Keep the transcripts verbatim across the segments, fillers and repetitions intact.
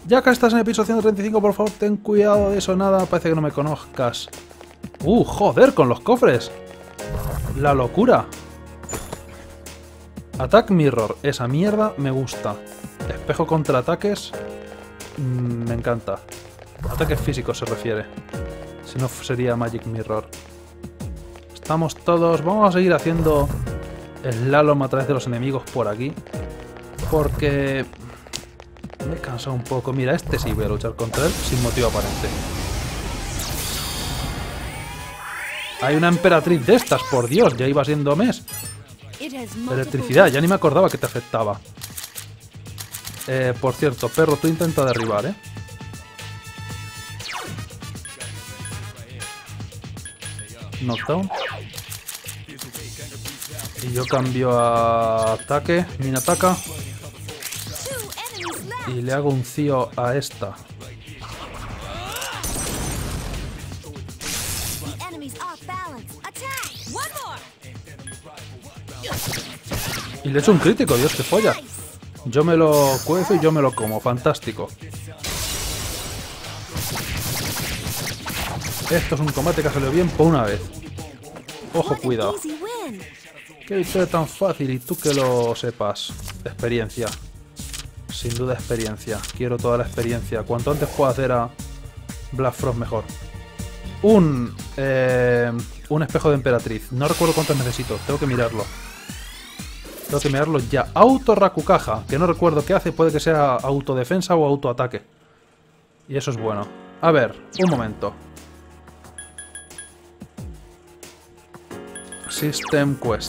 Ya que estás en el episodio ciento treinta y cinco, por favor, ten cuidado de eso, nada, parece que no me conozcas. Uh, joder, con los cofres. La locura. Attack Mirror, esa mierda me gusta. Espejo contra ataques, mmm, me encanta. Ataques físicos se refiere. Si no sería Magic Mirror. Estamos todos, vamos a seguir haciendo slalom a través de los enemigos por aquí. Porque... me he cansado un poco. Mira, este sí voy a luchar contra él sin motivo aparente. Hay una emperatriz de estas, por Dios, ya iba siendo mes. Electricidad, ya ni me acordaba que te afectaba. Eh, por cierto, perro, tú intenta derribar, ¿eh? Knockdown. Y yo cambio a ataque, min ataca. Y le hago un cío a esta. Y le echo un crítico, Dios, que folla. Yo me lo cuezo y yo me lo como, fantástico. Esto es un combate que ha salido bien por una vez. Ojo, cuidado. Qué victoria tan fácil y tú que lo sepas. Experiencia. Sin duda experiencia. Quiero toda la experiencia. Cuanto antes pueda hacer a Black Frost mejor. Un... Eh, un espejo de emperatriz. No recuerdo cuántos necesito. Tengo que mirarlo. Tengo que mirarlo ya. Auto Rakukaja. Que no recuerdo qué hace. Puede que sea autodefensa o autoataque. Y eso es bueno. A ver. Un momento. System Quest.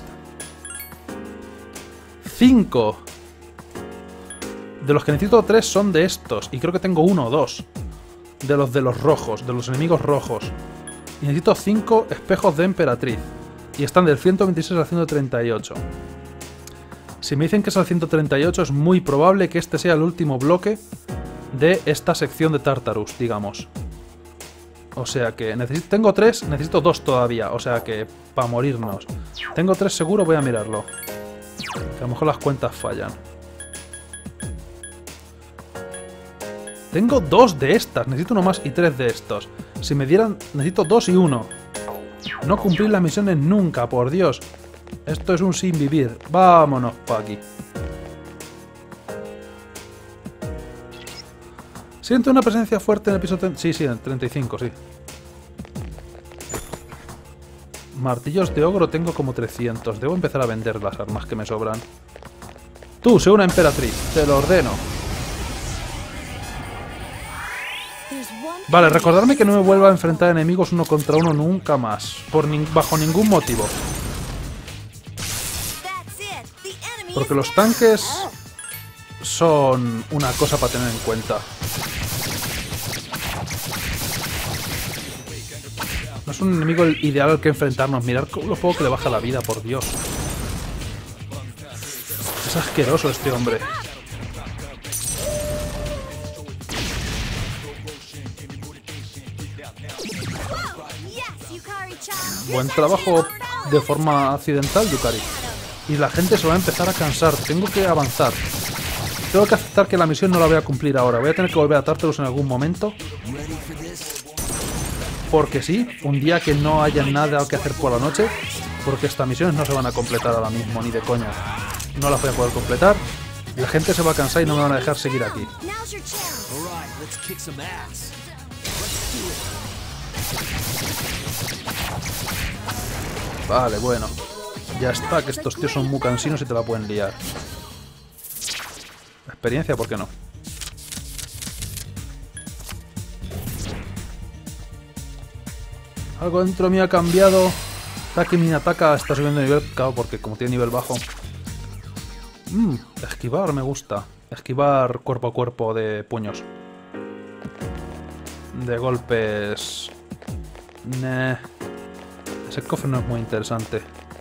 cinco. De los que necesito tres son de estos. Y creo que tengo uno o dos. De los de los rojos. De los enemigos rojos. Y necesito cinco espejos de emperatriz. Y están del ciento veintiséis al ciento treinta y ocho. Si me dicen que es al ciento treinta y ocho, es muy probable que este sea el último bloque de esta sección de Tartarus, digamos. O sea que necesito, tengo tres, necesito dos todavía. O sea que para morirnos. Tengo tres seguro, voy a mirarlo. Que a lo mejor las cuentas fallan. Tengo dos de estas, necesito uno más y tres de estos. Si me dieran, necesito dos y uno. No cumplir las misiones nunca, por Dios. Esto es un sin vivir. Vámonos pa' aquí. Siento una presencia fuerte en el episodio... Sí, sí, en el treinta y cinco, sí. Martillos de ogro tengo como trescientos. Debo empezar a vender las armas que me sobran. Tú, sé una emperatriz. Te lo ordeno. Vale, recordarme que no me vuelva a enfrentar enemigos uno contra uno nunca más. Por ni bajo ningún motivo. Porque los tanques son una cosa para tener en cuenta. No es un enemigo ideal al que enfrentarnos. Mirad lo poco que le baja la vida, por Dios. Es asqueroso este hombre. Buen trabajo de forma accidental, Yukari. Y la gente se va a empezar a cansar. Tengo que avanzar. Tengo que aceptar que la misión no la voy a cumplir ahora. Voy a tener que volver a Tartarus en algún momento. Porque sí, un día que no haya nada que hacer por la noche. Porque estas misiones no se van a completar ahora mismo, ni de coña. No las voy a poder completar. La gente se va a cansar y no me van a dejar seguir aquí. Vale, bueno. Ya está, que estos tíos son muy cansinos y te la pueden liar. Experiencia, ¿por qué no? Algo dentro mío ha cambiado. Taki Minataka está subiendo de nivel, claro, porque como tiene nivel bajo. Mmm, esquivar me gusta. Esquivar cuerpo a cuerpo de puños. De golpes... Nah. Ese cofre no es muy interesante.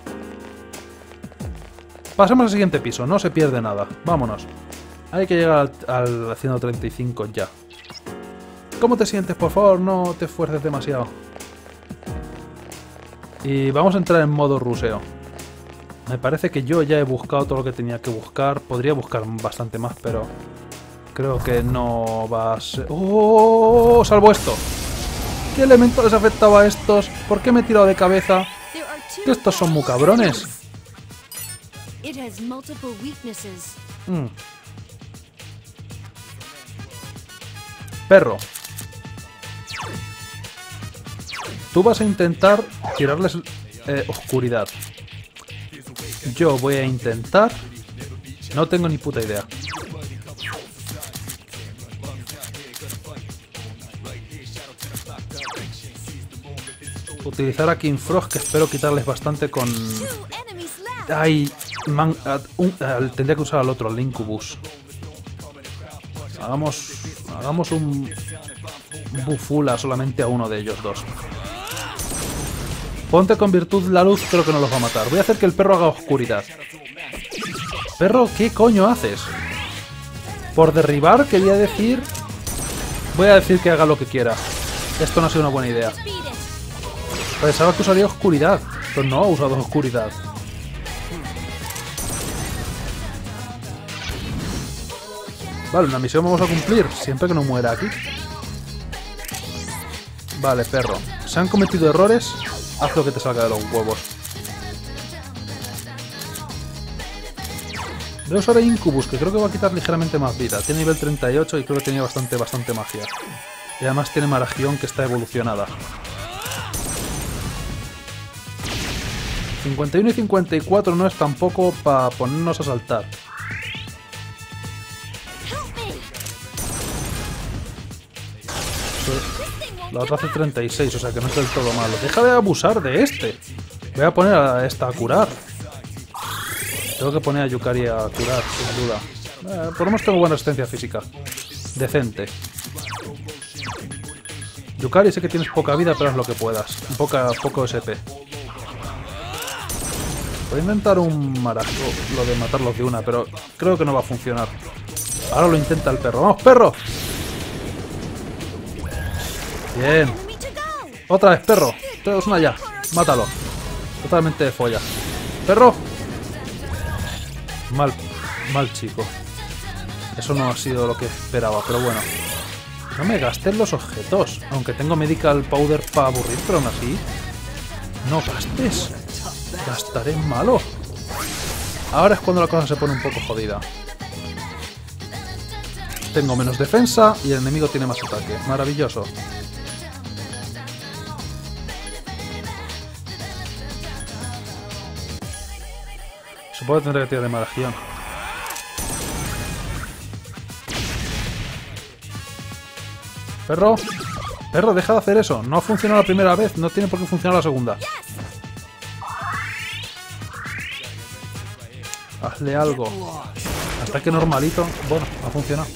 Pasemos al siguiente piso, no se pierde nada. Vámonos. Hay que llegar al, al ciento treinta y cinco ya. ¿Cómo te sientes? Por favor, no te esfuerces demasiado. Y vamos a entrar en modo ruseo. Me parece que yo ya he buscado todo lo que tenía que buscar. Podría buscar bastante más, pero... Creo que no va a ser... ¡Oh! ¡Salvo esto! ¿Qué elemento les afectaba a estos? ¿Por qué me he tirado de cabeza? Que estos son muy cabrones. Mm. Perro. Tú vas a intentar tirarles eh, oscuridad. Yo voy a intentar... No tengo ni puta idea. Utilizar a King Frog, que espero quitarles bastante con... Ay, man, uh, un, uh, tendría que usar al otro, al Incubus. Hagamos, hagamos un bufula solamente a uno de ellos dos. Ponte con virtud la luz, creo que no los va a matar. Voy a hacer que el perro haga oscuridad. Perro, ¿qué coño haces? Por derribar, quería decir... Voy a decir que haga lo que quiera. Esto no ha sido una buena idea. Pensaba que usaría oscuridad, pero no ha usado oscuridad. Vale, una misión vamos a cumplir, siempre que no muera aquí. Vale, perro. ¿Se han cometido errores? Haz lo que te salga de los huevos. Voy a usar a Incubus, que creo que va a quitar ligeramente más vida. Tiene nivel treinta y ocho y creo que tenía bastante, bastante magia. Y además tiene Maragión, que está evolucionada. cincuenta y uno y cincuenta y cuatro no es tampoco para ponernos a saltar. La otra hace treinta y seis, o sea que no es del todo malo. Deja de abusar de este. Voy a poner a esta a curar. Tengo que poner a Yukari a curar, sin duda. Eh, por lo menos tengo buena resistencia física. Decente. Yukari, sé que tienes poca vida, pero haz lo que puedas. Poca, poco S P. Voy a inventar un marajo, lo de matarlos de una, pero creo que no va a funcionar. Ahora lo intenta el perro. ¡Vamos, perro! Bien. Otra vez, perro. Todos una ya. Mátalo. Totalmente de folla. ¡Perro! Mal, mal chico. Eso no ha sido lo que esperaba, pero bueno. No me gastes los objetos. Aunque tengo Medical Powder para aburrir, pero aún así. No gastes. Gastaré en malo. Ahora es cuando la cosa se pone un poco jodida. Tengo menos defensa y el enemigo tiene más ataque. Maravilloso. Supongo que tendré que tirar de Maragión. Perro. Perro, deja de hacer eso. No ha funcionado la primera vez. No tiene por qué funcionar la segunda. Hazle algo. Ataque normalito. Bueno, ha funcionado.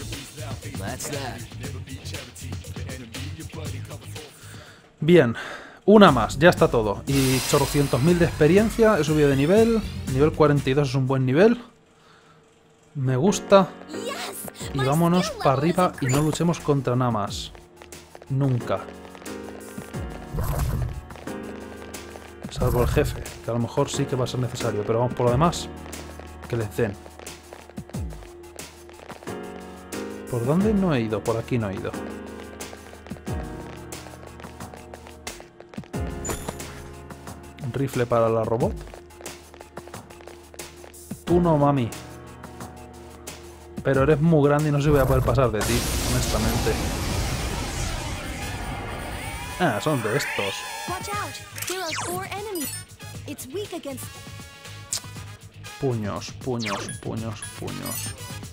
Bien. Una más. Ya está todo. Y chorrocientos mil de experiencia. He subido de nivel. Nivel cuarenta y dos es un buen nivel. Me gusta. Y vámonos para arriba y no luchemos contra nada más. Nunca. Salvo el jefe, que a lo mejor sí que va a ser necesario. Pero vamos por lo demás. Que les den. ¿Por dónde no he ido? Por aquí no he ido. Un rifle para la robot. Tú no, mami. Pero eres muy grande y no se voy a poder pasar de ti, honestamente. Ah, son de estos. Puños, puños, puños, puños.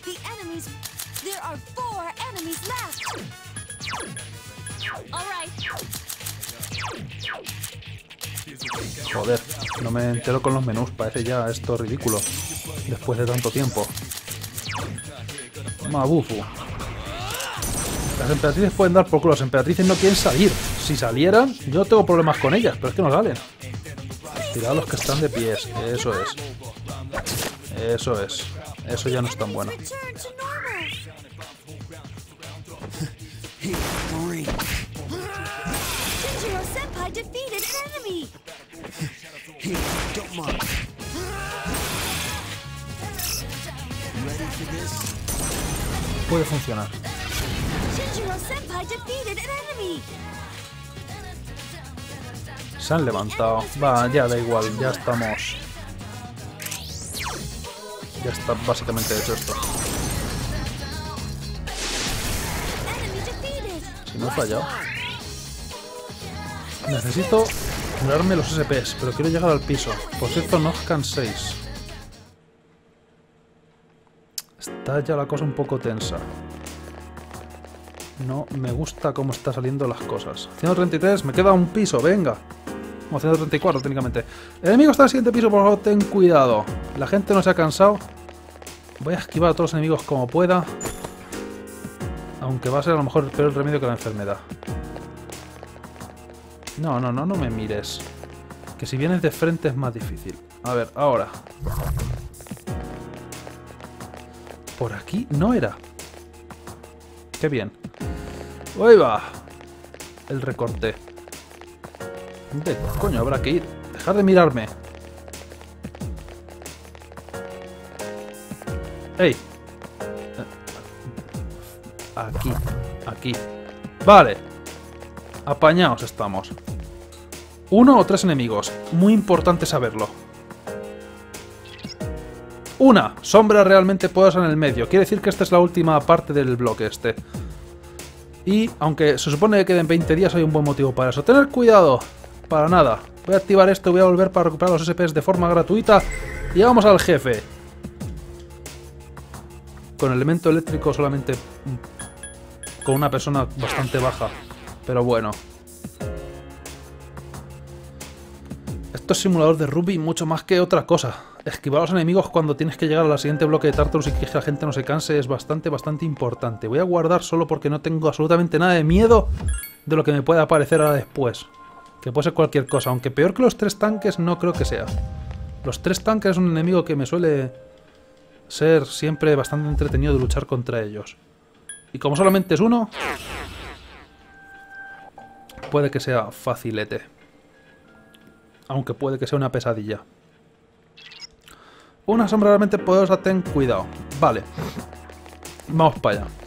Joder, no me entero con los menús, parece ya esto ridículo. Después de tanto tiempo. Mabufu. Las emperatrices pueden dar por culo, las emperatrices no quieren salir. Si salieran, yo no tengo problemas con ellas, pero es que no salen. Tirad a los que están de pies, eso es. Eso es. Eso ya no es tan bueno. puede funcionar. Se han levantado. Va, ya da igual, ya estamos. Ya está básicamente hecho esto. Si no he fallado. Necesito curarme los S Ps, pero quiero llegar al piso. Por cierto, no os canséis. Está ya la cosa un poco tensa. No me gusta cómo están saliendo las cosas. ciento treinta y tres, me queda un piso, venga. O ciento treinta y cuatro técnicamente. El enemigo está en el siguiente piso, por favor, ten cuidado. La gente no se ha cansado. Voy a esquivar a todos los enemigos como pueda. Aunque va a ser a lo mejor el peor remedio que la enfermedad. No, no, no, no me mires. Que si vienes de frente es más difícil. A ver, ahora. Por aquí no era. Qué bien. ¡Ahí va! El recorte. ¿Dónde coño habrá que ir? Dejar de mirarme. ¡Ey! Aquí, aquí. Vale. Apañaos estamos. Uno o tres enemigos. Muy importante saberlo. Una. Sombra realmente poderosa en el medio. Quiere decir que esta es la última parte del bloque este. Y, aunque se supone que queden veinte días, hay un buen motivo para eso. Tener cuidado. Para nada. Voy a activar esto y voy a volver para recuperar los S Ps de forma gratuita. Y vamos al jefe. Con elemento eléctrico solamente... Con una persona bastante baja. Pero bueno. Esto es simulador de rugby mucho más que otra cosa. Esquivar a los enemigos cuando tienes que llegar al siguiente bloque de Tartarus y que la gente no se canse es bastante, bastante importante. Voy a guardar solo porque no tengo absolutamente nada de miedo de lo que me pueda aparecer ahora después. Que puede ser cualquier cosa, aunque peor que los tres tanques no creo que sea. Los tres tanques es un enemigo que me suele ser siempre bastante entretenido de luchar contra ellos. Y como solamente es uno, puede que sea facilete. Aunque puede que sea una pesadilla. Una sombra realmente poderosa, ten cuidado. Vale. Vamos para allá.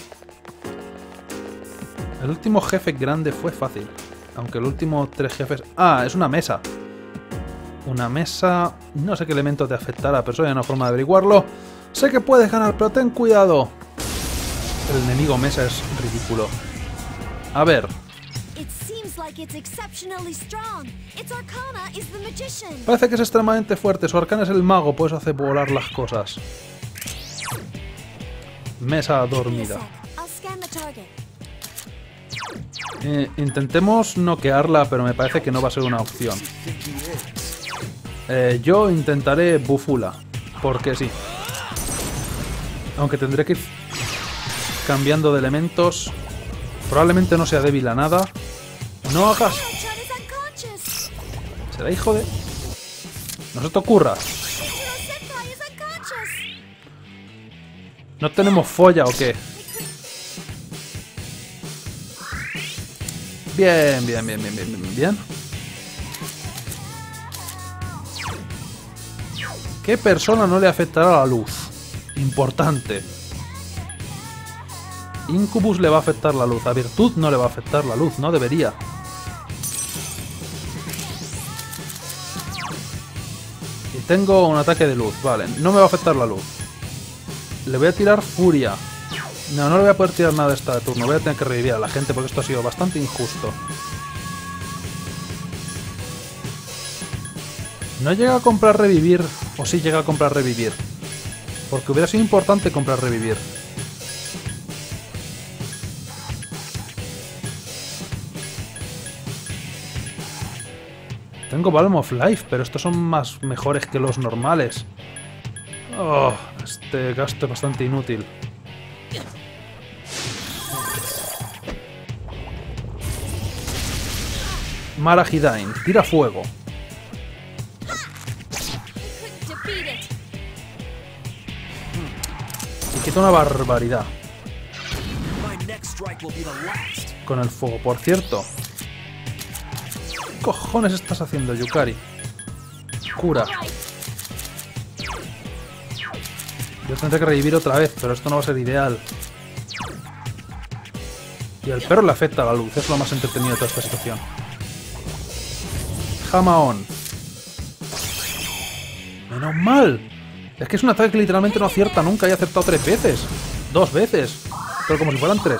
El último jefe grande fue fácil. Aunque el último tres jefes... Ah, es una mesa. Una mesa... No sé qué elemento te afectará, pero eso hay una forma de averiguarlo. Sé que puedes ganar, pero ten cuidado. El enemigo mesa es ridículo. A ver... Parece que es extremadamente fuerte. Su arcana es el mago, por eso hace volar las cosas. Mesa dormida. Eh, intentemos noquearla, pero me parece que no va a ser una opción. Eh, yo intentaré bufula, porque sí. Aunque tendré que ir cambiando de elementos. Probablemente no sea débil a nada. ¡No hagas! ¿Será hijo de...? ¡No se te ocurra! ¿No tenemos folla o qué? Bien, bien, bien, bien, bien, bien, bien. ¿Qué persona no le afectará la luz? Importante. Incubus le va a afectar la luz. A Virtud no le va a afectar la luz. No debería. Y tengo un ataque de luz. Vale, no me va a afectar la luz. Le voy a tirar furia. No, no le voy a poder tirar nada de esta turno. Voy a tener que revivir a la gente porque esto ha sido bastante injusto. No llega a comprar revivir. O sí llega a comprar revivir. Porque hubiera sido importante comprar revivir. Tengo Balm of Life, pero estos son más mejores que los normales. Oh, este gasto es bastante inútil. Marahidain, tira fuego. Y quita una barbaridad. Con el fuego, por cierto. ¿Qué cojones estás haciendo, Yukari? Cura. Yo tendré que revivir otra vez, pero esto no va a ser ideal. Y al perro le afecta la luz, es lo más entretenido de toda esta situación. Jamaón. Menos mal. Es que es un ataque que literalmente no acierta nunca y ha acertado tres veces. Dos veces. Pero como si fueran tres.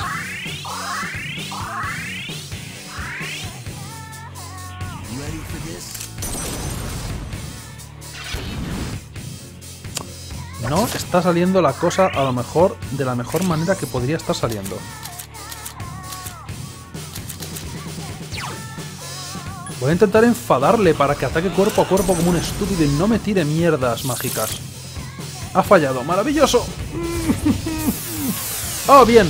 No está saliendo la cosa a lo mejor de la mejor manera que podría estar saliendo. Voy a intentar enfadarle para que ataque cuerpo a cuerpo como un estúpido y no me tire mierdas mágicas. Ha fallado. ¡Maravilloso! ¡Oh, bien!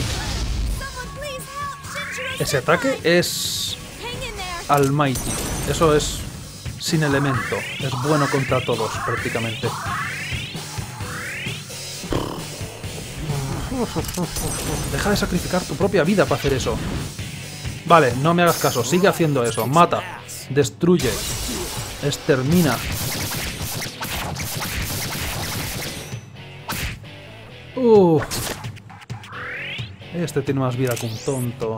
Ese ataque es... Almighty. Eso es sin elemento. Es bueno contra todos, prácticamente. Deja de sacrificar tu propia vida para hacer eso. Vale, no me hagas caso. Sigue haciendo eso. Mata. Destruye. Extermina. Uff. Este tiene más vida que un tonto.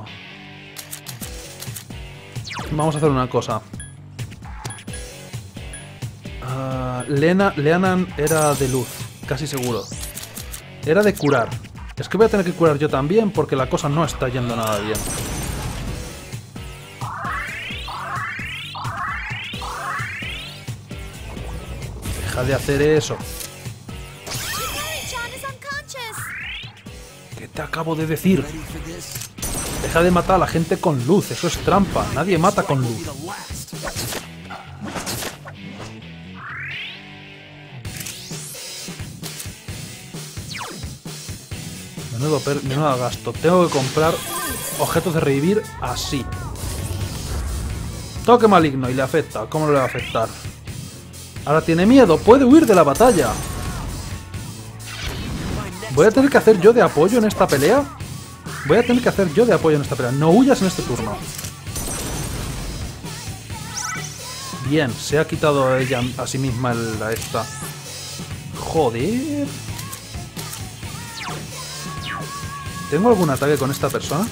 Vamos a hacer una cosa. Uh, Lena, Leanan era de luz. Casi seguro. Era de curar. Es que voy a tener que curar yo también porque la cosa no está yendo nada bien. Deja de hacer eso. ¿Qué te acabo de decir? Deja de matar a la gente con luz. Eso es trampa. Nadie mata con luz. Menudo, per menudo gasto. Tengo que comprar objetos de revivir así. Toque maligno y le afecta. ¿Cómo le va a afectar? Ahora tiene miedo. Puede huir de la batalla. ¿Voy a tener que hacer yo de apoyo en esta pelea? Voy a tener que hacer yo de apoyo en esta pelea. No huyas en este turno. Bien, se ha quitado ella a sí misma el, la esta. Joder. ¿Tengo algún ataque con esta persona?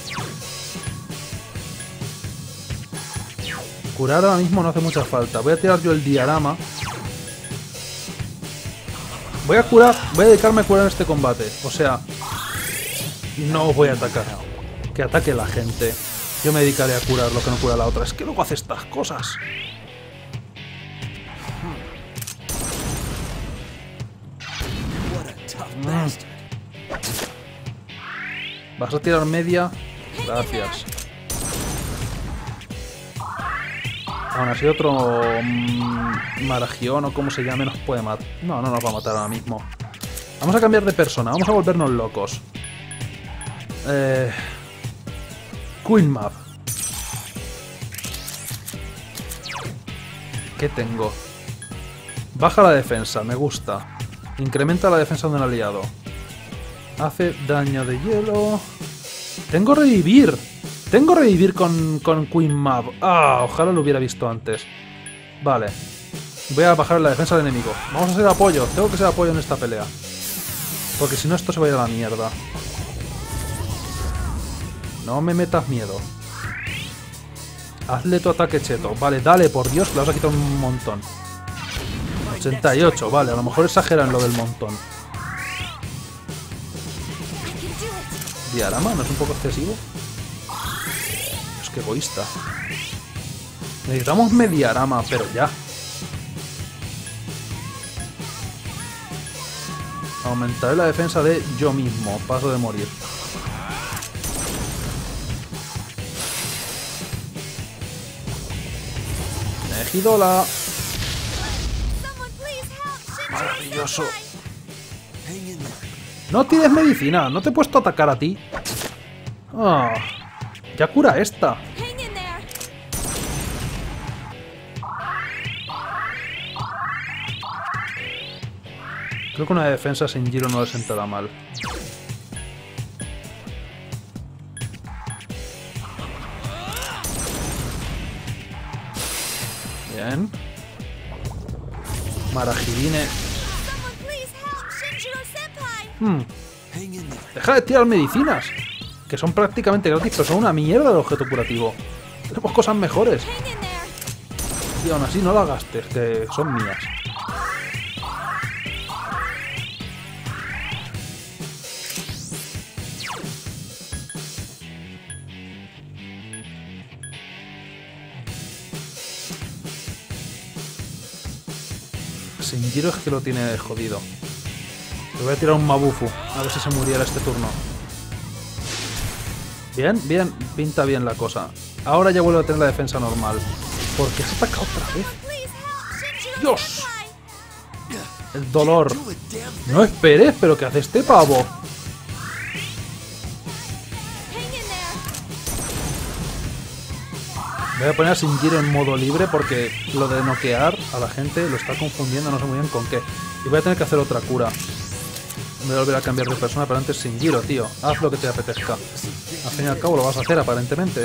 Curar ahora mismo no hace mucha falta. Voy a tirar yo el diarama. Voy a curar, voy a dedicarme a curar en este combate. O sea, no os voy a atacar. Que ataque la gente. Yo me dedicaré a curar lo que no cura la otra. Es que luego hace estas cosas. Mm. ¿Vas a tirar media? Gracias. Aún así otro mmm, Maragión o como se llame nos puede matar. No, no nos va a matar ahora mismo. Vamos a cambiar de persona. Vamos a volvernos locos. Eh... Queen Mab. ¿Qué tengo? Baja la defensa, me gusta. Incrementa la defensa de un aliado. Hace daño de hielo. Tengo revivir. Tengo revivir con, con Queen Mab. Ah, ojalá lo hubiera visto antes. Vale. Voy a bajar la defensa del enemigo. Vamos a hacer apoyo. Tengo que ser apoyo en esta pelea. Porque si no esto se va a ir a la mierda. No me metas miedo. Hazle tu ataque cheto. Vale, dale, por Dios, que le vas a quitar un montón. ochenta y ocho, vale, a lo mejor exageran lo del montón. ¿Diarama? ¿No es un poco excesivo? Es que egoísta. Necesitamos mediarama, pero ya. Aumentaré la defensa de yo mismo. Paso de morir. Ejidola. Maravilloso. No tires medicina. No te he puesto a atacar a ti. Oh, ya cura esta. Creo que una defensa sin giro no le sentará mal. Bien. Marajidine. Hmm. Deja de tirar medicinas. Que son prácticamente gratis, pero son una mierda de objeto curativo. Tenemos cosas mejores. Y aún así no las gastes, que son mías. Shinjiro es que lo tiene jodido. Le voy a tirar un Mabufu, a ver si se muriera este turno. Bien, bien, pinta bien la cosa. Ahora ya vuelve a tener la defensa normal. ¿Por qué has atacado otra vez? ¡Dios! El dolor. No esperes, pero ¿qué hace este pavo? Voy a poner a Shinjiro en modo libre porque lo de noquear a la gente lo está confundiendo, no sé muy bien con qué. Y voy a tener que hacer otra cura. Voy a volver a cambiar de persona, pero antes Shinjiro, tío. Haz lo que te apetezca. Al fin y al cabo lo vas a hacer, aparentemente.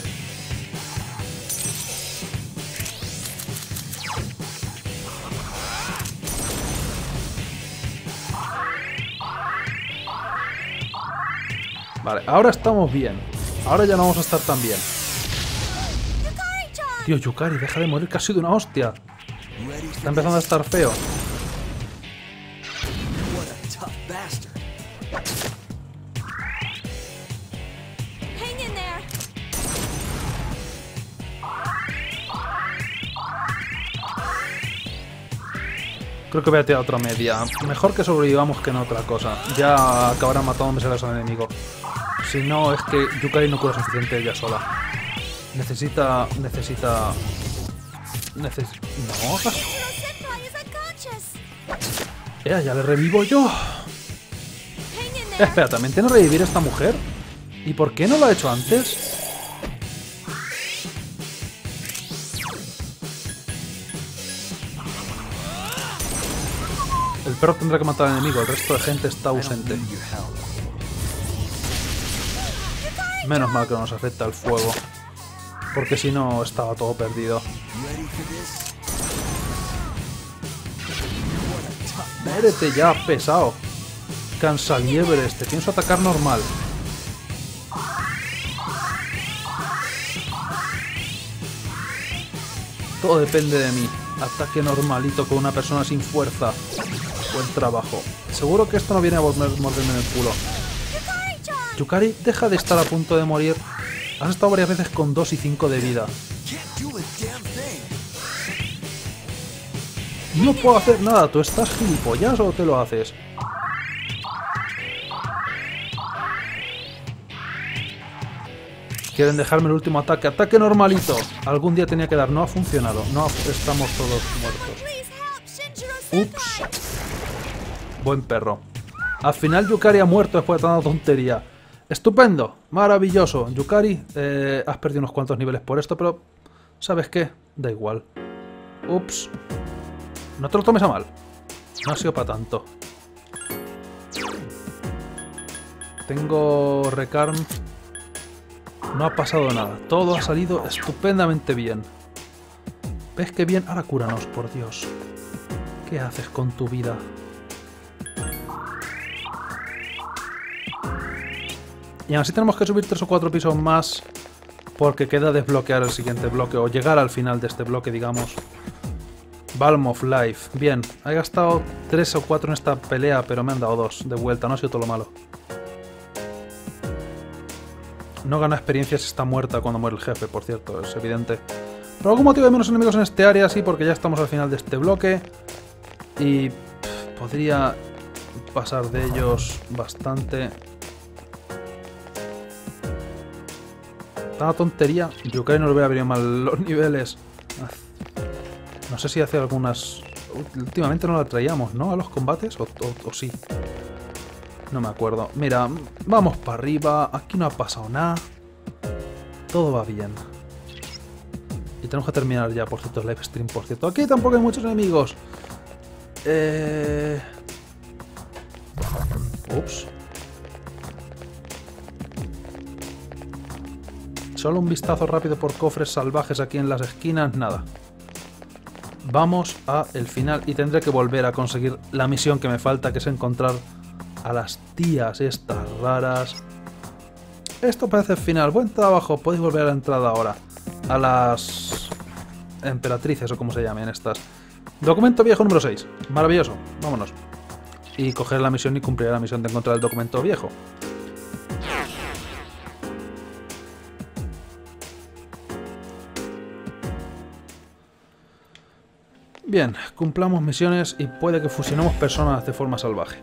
Vale, ahora estamos bien. Ahora ya no vamos a estar tan bien. Tío, Yukari, deja de morir, que ha sido una hostia. Está empezando a estar feo. Creo que voy a tirar otra media. Mejor que sobrevivamos que en otra cosa. Ya acabará matándome a los enemigos. Si no, es que Yukari no cura suficiente ella sola. Necesita... Necesita... Neces... No... Ea, ya le revivo yo. Espera, ¿también tiene que revivir esta mujer? ¿Y por qué no lo ha hecho antes? El perro tendrá que matar al enemigo, el resto de gente está ausente. Menos mal que no nos afecta el fuego. Porque si no, estaba todo perdido. Muérete ya, pesado. Cansaliebres, te pienso atacar normal. Todo depende de mí. Ataque normalito con una persona sin fuerza. Buen trabajo. Seguro que esto no viene a volver a morderme en el culo. Yukari, deja de estar a punto de morir. Has estado varias veces con dos y cinco de vida. No puedo hacer nada. ¿Tú estás gilipollas o te lo haces? Quieren dejarme el último ataque. ¡Ataque normalito! Algún día tenía que dar. No ha funcionado. No ha... Estamos todos muertos. Ups. Buen perro. Al final Yukari ha muerto después de tanta tontería. ¡Estupendo! ¡Maravilloso! Yukari, eh, has perdido unos cuantos niveles por esto, pero... ¿Sabes qué? Da igual. Ups. No te lo tomes a mal. No ha sido para tanto. Tengo Recarm. No ha pasado nada. Todo ha salido estupendamente bien. ¿Ves qué bien? Ahora cúranos, por Dios. ¿Qué haces con tu vida? Y aún así tenemos que subir tres o cuatro pisos más porque queda desbloquear el siguiente bloque o llegar al final de este bloque, digamos. Balm of Life. Bien, he gastado tres o cuatro en esta pelea, pero me han dado dos de vuelta, no ha sido todo lo malo. No gana experiencia si está muerta cuando muere el jefe, por cierto, es evidente. Por algún motivo hay menos enemigos en este área, sí, porque ya estamos al final de este bloque. Y pff, podría pasar de ellos bastante. Tanta tontería. Yukari no le hubiera venido mal los niveles. No sé si hace algunas... Últimamente no la traíamos, ¿no? A los combates, o, o, o sí. No me acuerdo. Mira, vamos para arriba. Aquí no ha pasado nada. Todo va bien. Y tenemos que terminar ya, por cierto, el live stream, por cierto. Aquí tampoco hay muchos enemigos. Eh... Ups. Solo un vistazo rápido por cofres salvajes aquí en las esquinas. Nada. Vamos a el final y tendré que volver a conseguir la misión que me falta, que es encontrar a las tías estas raras. Esto parece el final. Buen trabajo. Podéis volver a la entrada ahora. A las emperatrices o como se llamen estas. Documento viejo número seis. Maravilloso. Vámonos. Y coger la misión y cumplir la misión de encontrar el documento viejo. Bien, cumplamos misiones y puede que fusionemos personas de forma salvaje.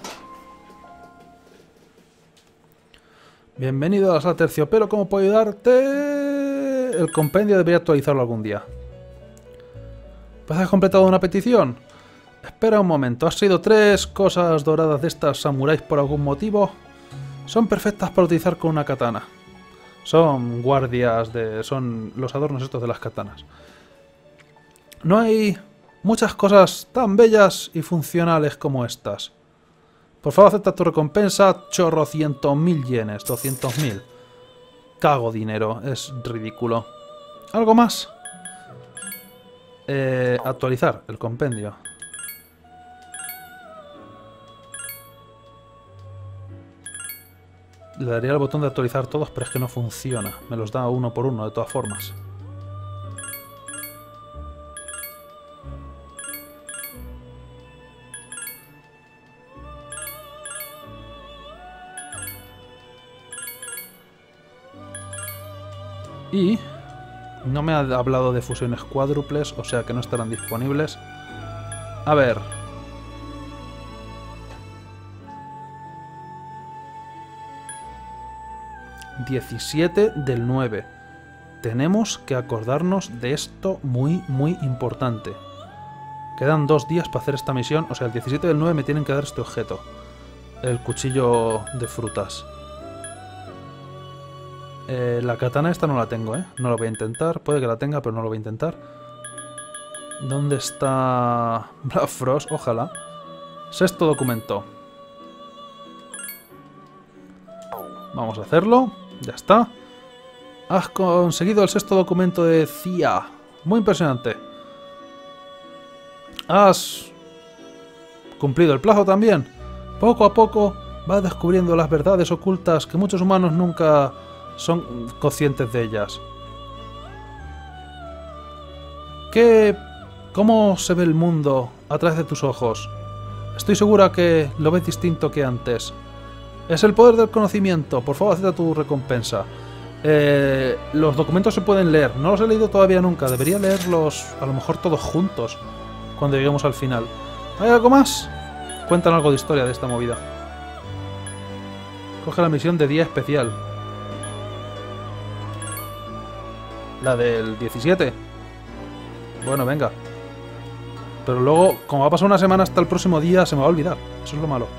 Bienvenido a la sala terciopelo, ¿cómo puedo ayudarte? El compendio debería actualizarlo algún día. ¿Pues has completado una petición? Espera un momento, ¿has sido tres cosas doradas de estas samuráis por algún motivo? Son perfectas para utilizar con una katana. Son guardias de... son los adornos estos de las katanas. No hay muchas cosas tan bellas y funcionales como estas. Por favor, acepta tu recompensa, chorrocientos mil yenes, doscientos mil. Cago dinero, es ridículo. ¿Algo más? Eh, actualizar el compendio. Le daría el botón de actualizar todos, pero es que no funciona. Me los da uno por uno, de todas formas. Y no me ha hablado de fusiones cuádruples, o sea que no estarán disponibles. A ver. diecisiete del nueve. Tenemos que acordarnos de esto muy, muy importante. Quedan dos días para hacer esta misión. O sea, el diecisiete del nueve me tienen que dar este objeto. El cuchillo de frutas. Eh, la katana esta no la tengo, ¿eh? No la voy a intentar. Puede que la tenga, pero no lo voy a intentar. ¿Dónde está Black Frost? Ojalá. Sexto documento. Vamos a hacerlo. Ya está. Has conseguido el sexto documento de C I A. Muy impresionante. Has cumplido el plazo también. Poco a poco vas descubriendo las verdades ocultas que muchos humanos nunca son conscientes de ellas. ¿Qué? ¿Cómo se ve el mundo a través de tus ojos? Estoy segura que lo ves distinto que antes. Es el poder del conocimiento. Por favor, acepta tu recompensa. Eh, los documentos se pueden leer. No los he leído todavía nunca. Debería leerlos a lo mejor todos juntos cuando lleguemos al final. ¿Hay algo más? Cuentan algo de historia de esta movida. Coge la misión de día especial. La del diecisiete. Bueno, venga. Pero luego, como va a pasar una semana hasta el próximo día, se me va a olvidar. Eso es lo malo.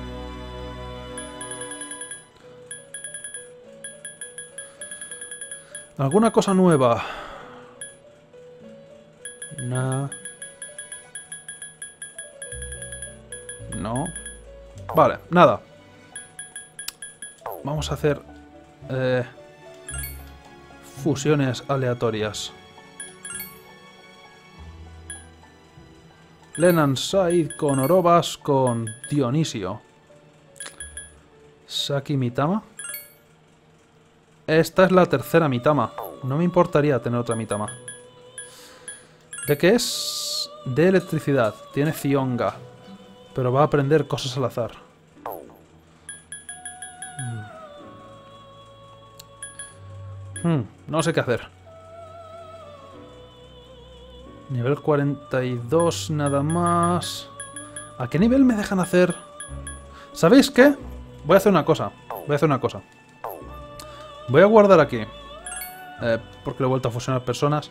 ¿Alguna cosa nueva? Nah. No. Vale, nada. Vamos a hacer... Eh, fusiones aleatorias. Lenan Said con Orobas con Dionisio. Saki Mitama. Esta es la tercera Mitama. No me importaría tener otra Mitama. ¿De qué es? De electricidad. Tiene Zionga. Pero va a aprender cosas al azar. Hmm, no sé qué hacer. Nivel cuarenta y dos nada más. ¿A qué nivel me dejan hacer? ¿Sabéis qué? Voy a hacer una cosa. Voy a hacer una cosa. Voy a guardar aquí. Eh, porque lo he vuelto a fusionar personas.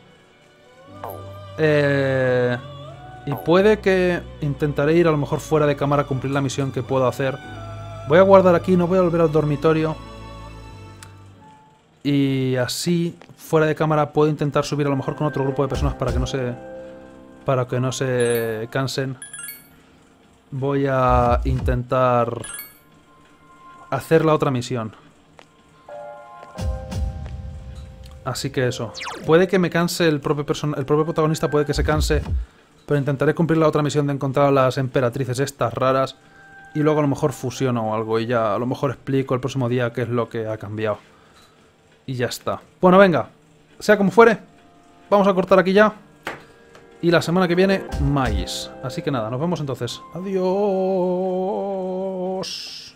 Eh, y puede que intentaré ir a lo mejor fuera de cámara a cumplir la misión que puedo hacer. Voy a guardar aquí, no voy a volver al dormitorio. Y así, fuera de cámara, puedo intentar subir a lo mejor con otro grupo de personas para que no se... para que no se cansen. Voy a intentar hacer la otra misión. Así que eso. Puede que me canse el propio person el propio protagonista, puede que se canse. Pero intentaré cumplir la otra misión de encontrar a las emperatrices estas raras. Y luego a lo mejor fusiono o algo y ya a lo mejor explico el próximo día qué es lo que ha cambiado. Y ya está. Bueno, venga. Sea como fuere, vamos a cortar aquí ya. Y la semana que viene, maíz. Así que nada, nos vemos entonces. Adiós.